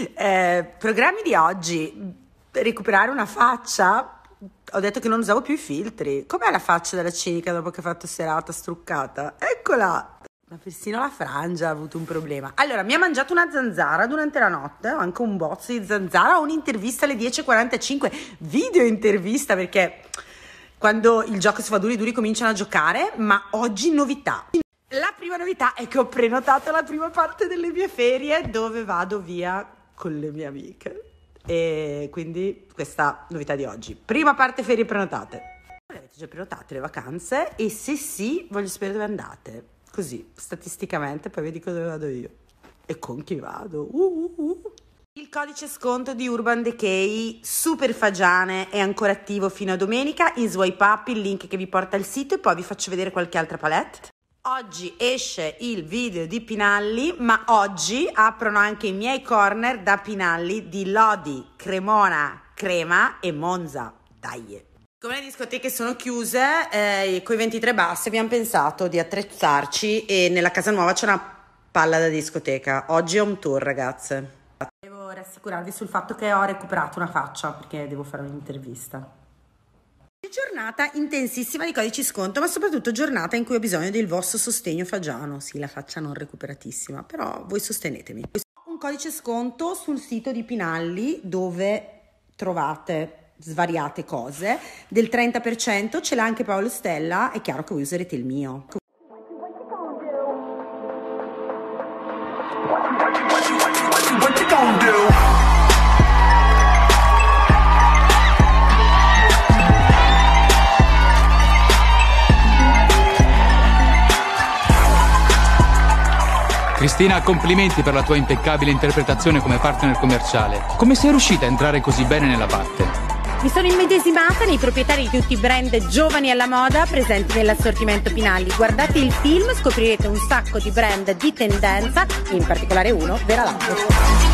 Programmi di oggi, recuperare una faccia. Ho detto che non usavo più i filtri. Com'è la faccia della cinica dopo che ha fatto serata struccata? Eccola! Ma persino la frangia ha avuto un problema. Allora, mi ha mangiato una zanzara durante la notte, ho anche un bozzo di zanzara, ho un'intervista alle 10:45, video intervista, perché quando il gioco si fa duri duri cominciano a giocare, ma oggi novità. La prima novità è che ho prenotato la prima parte delle mie ferie dove vado via con le mie amiche. E quindi questa novità di oggi. Prima parte ferie prenotate. Le avete già prenotate le vacanze? E se sì, voglio sapere dove andate. Così, statisticamente, poi vi dico dove vado io. E con chi vado. Il codice sconto di Urban Decay Super Fagiane è ancora attivo fino a domenica. In swipe up il link che vi porta al sito e poi vi faccio vedere qualche altra palette. Oggi esce il video di Pinalli, ma oggi aprono anche i miei corner da Pinalli di Lodi, Cremona, Crema e Monza. Dai! Come le discoteche sono chiuse, con i 23 bassi abbiamo pensato di attrezzarci e nella casa nuova c'è una palla da discoteca. Oggi è un tour, ragazze. Devo rassicurarvi sul fatto che ho recuperato una faccia perché devo fare un'intervista. Giornata intensissima di codici sconto, ma soprattutto giornata in cui ho bisogno del vostro sostegno fagiano. Sì, la faccia non recuperatissima, però voi sostenetemi. Un codice sconto sul sito di Pinalli dove trovate svariate cose del 30%, ce l'ha anche Paolo Stella, è chiaro che voi userete il mio. Cristina, complimenti per la tua impeccabile interpretazione come partner commerciale. Come sei riuscita a entrare così bene nella parte? Mi sono immedesimata nei proprietari di tutti i brand giovani alla moda presenti nell'assortimento Pinalli. Guardate il film, scoprirete un sacco di brand di tendenza, in particolare uno, Vera Lab.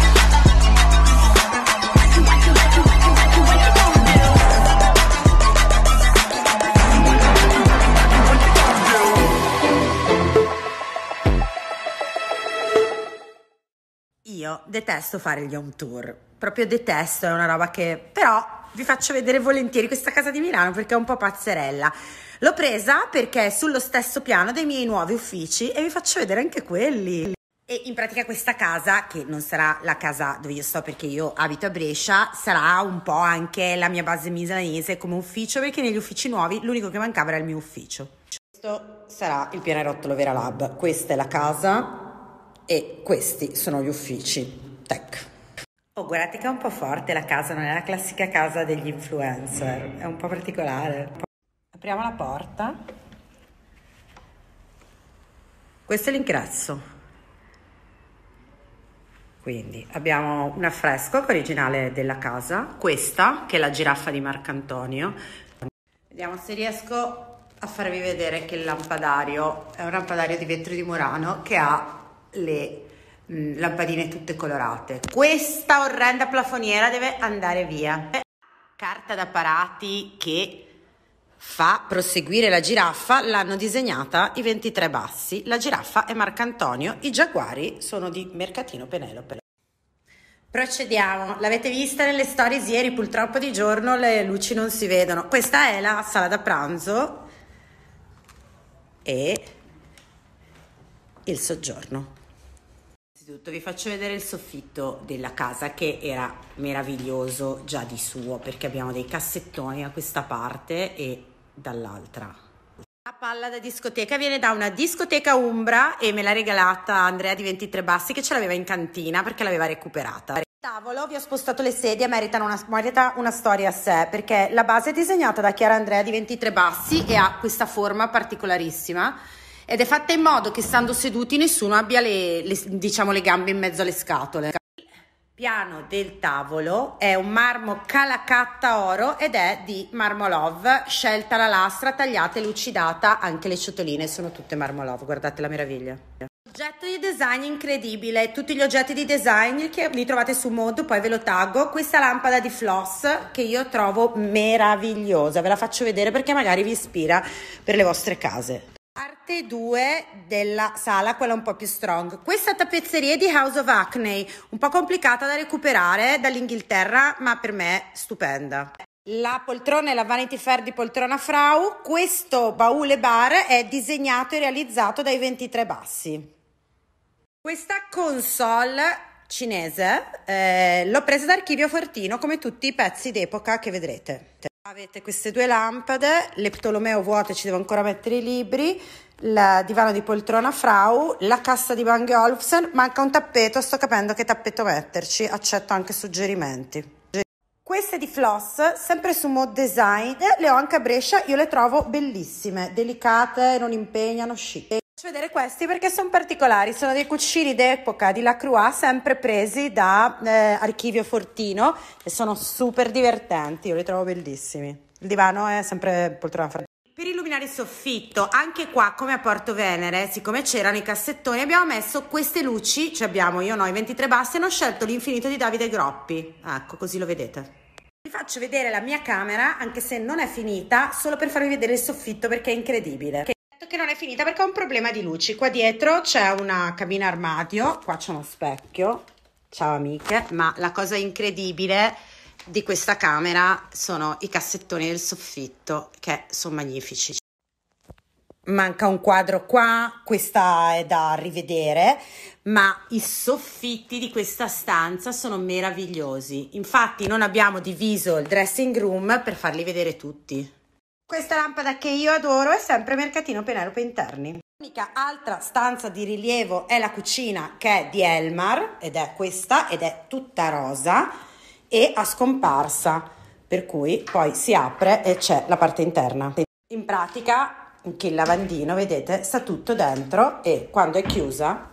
Io detesto fare gli home tour, proprio detesto, è una roba che però vi faccio vedere volentieri questa casa di Milano perché è un po' pazzerella. L'ho presa perché è sullo stesso piano dei miei nuovi uffici e vi faccio vedere anche quelli. E in pratica questa casa, che non sarà la casa dove io sto perché io abito a Brescia, sarà un po' anche la mia base milanese come ufficio, perché negli uffici nuovi l'unico che mancava era il mio ufficio. Questo sarà il pianerottolo Vera Lab, questa è la casa e questi sono gli uffici. Tech. Oh, guardate che è un po' forte la casa, non è la classica casa degli influencer, è un po' particolare. Apriamo la porta. Questo è l'ingresso. Quindi abbiamo un affresco originale della casa, questa che è la giraffa di Marcantonio. Vediamo se riesco a farvi vedere che il lampadario è un lampadario di vetro di Murano che ha le lampadine tutte colorate. Questa orrenda plafoniera deve andare via. Carta da parati che fa proseguire la giraffa l'hanno disegnata i 23 bassi. La giraffa è Marcantonio, i giaguari sono di Mercatino Penelope. Procediamo, l'avete vista nelle stories ieri, purtroppo di giorno le luci non si vedono. Questa è la sala da pranzo e il soggiorno. Innanzitutto vi faccio vedere il soffitto della casa che era meraviglioso già di suo perché abbiamo dei cassettoni da questa parte e dall'altra. La palla da discoteca viene da una discoteca Umbra e me l'ha regalata Andrea di 23 bassi che ce l'aveva in cantina perché l'aveva recuperata. Il tavolo, vi ho spostato le sedie, merita una storia a sé perché la base è disegnata da Chiara Andrea di 23 bassi e ha questa forma particolarissima. Ed è fatta in modo che stando seduti nessuno abbia diciamo le gambe in mezzo alle scatole. Il piano del tavolo è un marmo Calacatta oro ed è di Marmolove, scelta la lastra, tagliata e lucidata, anche le ciotoline sono tutte Marmolove, guardate la meraviglia. Oggetto di design incredibile, tutti gli oggetti di design che li trovate su Mod, poi ve lo taggo. Questa lampada di floss che io trovo meravigliosa, ve la faccio vedere perché magari vi ispira per le vostre case. Parte 2 della sala, quella un po' più strong. Questa tappezzeria è di House of Acne, un po' complicata da recuperare dall'Inghilterra, ma per me stupenda. La poltrona è la Vanity Fair di Poltrona Frau. Questo baule bar è disegnato e realizzato dai 23 bassi. Questa console cinese l'ho presa da Archivio Fortino, come tutti i pezzi d'epoca che vedrete. Avete queste due lampade, le Ptolomeo vuote, ci devo ancora mettere i libri, il divano di Poltrona Frau, la cassa di Bang & Olufsen, manca un tappeto, sto capendo che tappeto metterci, accetto anche suggerimenti. Queste di Floss, sempre su Mod Design, le ho anche a Brescia, io le trovo bellissime, delicate, non impegnano, chic. Faccio vedere questi perché sono particolari, sono dei cuscini d'epoca di Lacroix, sempre presi da Archivio Fortino e sono super divertenti, io li trovo bellissimi. Il divano è sempre Poltrona Frau. Per illuminare il soffitto, anche qua come a Porto Venere, siccome c'erano i cassettoni, abbiamo messo queste luci, io no, i 23 bassi, e ho scelto l'Infinito di Davide Groppi, ecco, così lo vedete. Vi faccio vedere la mia camera, anche se non è finita, solo per farvi vedere il soffitto perché è incredibile. Che non è finita perché ho un problema di luci. Qua dietro c'è una cabina armadio, qua c'è uno specchio, ciao amiche, ma la cosa incredibile di questa camera sono i cassettoni del soffitto, che sono magnifici. Manca un quadro qua, questa è da rivedere, ma i soffitti di questa stanza sono meravigliosi. Infatti non abbiamo diviso il dressing room per farli vedere tutti. Questa lampada che io adoro è sempre Mercatino Penelope Interni. L'unica altra stanza di rilievo è la cucina, che è di Elmar, ed è questa, ed è tutta rosa e a scomparsa, per cui poi si apre e c'è la parte interna. In pratica anche il lavandino, vedete, sta tutto dentro e quando è chiusa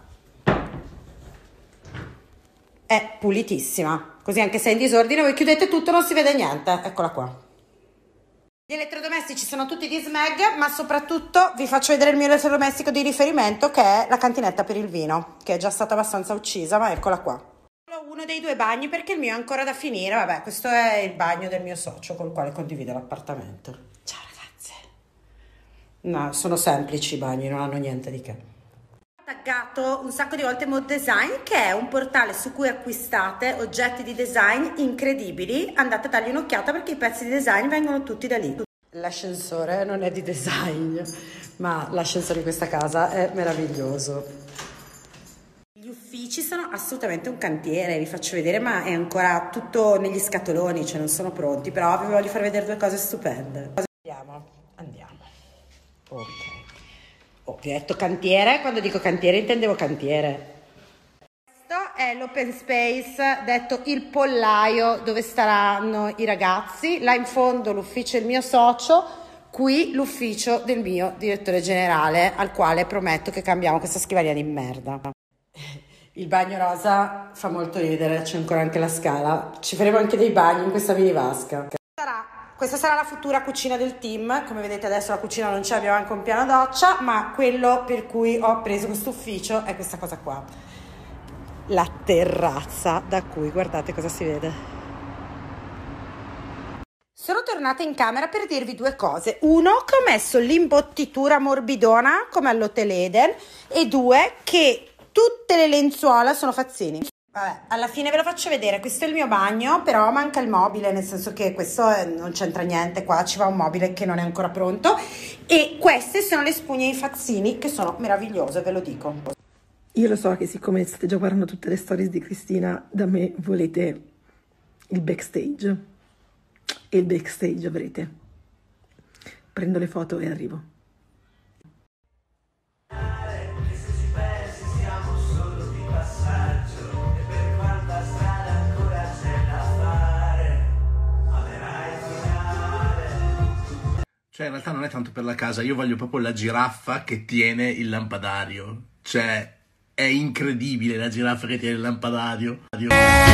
è pulitissima, così anche se è in disordine voi chiudete tutto, non si vede niente. Eccola qua. Gli elettrodomestici sono tutti di Smeg, ma soprattutto vi faccio vedere il mio elettrodomestico di riferimento, che è la cantinetta per il vino, che è già stata abbastanza uccisa, ma eccola qua. Solo uno dei due bagni perché il mio è ancora da finire. Vabbè, questo è il bagno del mio socio con il quale condivido l'appartamento. Ciao ragazze. No, sono semplici i bagni, non hanno niente di che. Ho taggato un sacco di volte Mod Design, che è un portale su cui acquistate oggetti di design incredibili. Andate a dargli un'occhiata perché i pezzi di design vengono tutti da lì. L'ascensore non è di design, ma l'ascensore di questa casa è meraviglioso. Gli uffici sono assolutamente un cantiere, vi faccio vedere, ma è ancora tutto negli scatoloni, cioè non sono pronti, però vi voglio far vedere due cose stupende. Andiamo. Ok. Oh, vi ho detto cantiere, quando dico cantiere intendevo cantiere. Questo è l'open space, detto il pollaio, dove staranno i ragazzi. Là in fondo l'ufficio del mio socio, qui l'ufficio del mio direttore generale, al quale prometto che cambiamo questa scrivania di merda. Il bagno rosa fa molto ridere, c'è ancora anche la scala. Ci faremo anche dei bagni in questa mini vasca. Questa sarà la futura cucina del team. Come vedete adesso la cucina non c'è, abbiamo anche un piano doccia, ma quello per cui ho preso questo ufficio è questa cosa qua. La terrazza da cui guardate cosa si vede. Sono tornata in camera per dirvi due cose. Uno, che ho messo l'imbottitura morbidona come all'Hotel Eden, e due, che tutte le lenzuola sono fazzini. Vabbè, alla fine ve lo faccio vedere. Questo è il mio bagno, però manca il mobile, nel senso che questo non c'entra niente, qua ci va un mobile che non è ancora pronto, e queste sono le spugne in fazzini che sono meravigliose, ve lo dico. Io lo so che siccome state già guardando tutte le stories di Cristina, da me volete il backstage, e il backstage avrete. Prendo le foto e arrivo. Cioè, in realtà non è tanto per la casa, io voglio proprio la giraffa che tiene il lampadario. Cioè, è incredibile la giraffa che tiene il lampadario. Il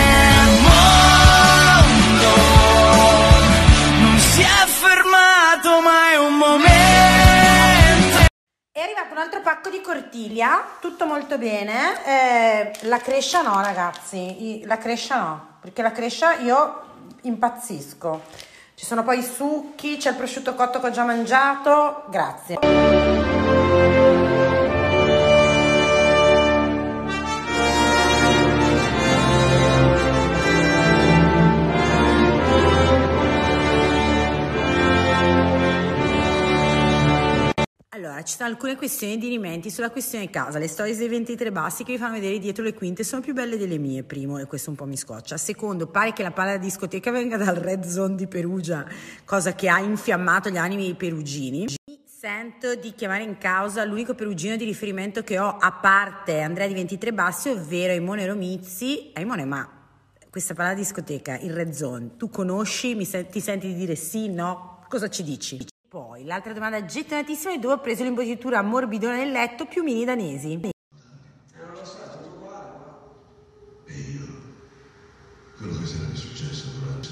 mondo non si è fermato mai un momento. È arrivato un altro pacco di Cortiglia, tutto molto bene. La crescia no, ragazzi, la crescia no, perché la crescia io impazzisco. Ci sono poi i succhi, c'è il prosciutto cotto che ho già mangiato, grazie. ci sono alcune questioni di rimenti sulla questione casa. Le stories dei 23 bassi che vi fanno vedere dietro le quinte sono più belle delle mie, primo, e questo un po' mi scoccia. Secondo, pare che la palla da discoteca venga dal Red Zone di Perugia, cosa che ha infiammato gli animi dei perugini. Sento di chiamare in causa l'unico perugino di riferimento che ho, a parte Andrea di 23 bassi, ovvero Imone Romizzi. Imone, ma questa palla da discoteca, il Red Zone, tu conosci? Ti senti di dire sì, no? Cosa ci dici? Poi, l'altra domanda gettonatissima è dove ho preso l'imbottitura morbidona nel letto più mini danesi. E io, quello che sarebbe successo durante